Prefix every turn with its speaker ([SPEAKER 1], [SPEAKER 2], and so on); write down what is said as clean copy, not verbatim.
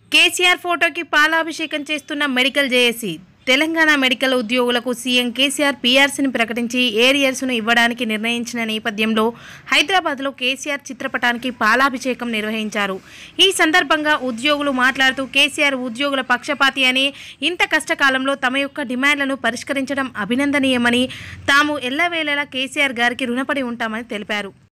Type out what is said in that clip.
[SPEAKER 1] కేసీఆర్ ఫోటోకి పాలాభిషేకం చేస్తున్న మెడికల్ జేఏసీ. తెలంగాణ మెడికల్ ఉద్యోగులకు సీఎం కేసీఆర్ పీఆర్సీని ప్రకటించి ఏరియర్స్ను ఇవ్వడానికి నిర్ణయించిన నేపథ్యంలో హైదరాబాద్లో కేసీఆర్ చిత్రపటానికి పాలాభిషేకం నిర్వహించారు. ఈ సందర్భంగా ఉద్యోగులు మాట్లాడుతూ కేసీఆర్ ఉద్యోగుల పక్షపాతి అని, ఇంత కష్టకాలంలో తమ యొక్క డిమాండ్లను పరిష్కరించడం అభినందనీయమని, తాము ఎల్లవేళలా కేసీఆర్ గారికి రుణపడి ఉంటామని తెలిపారు.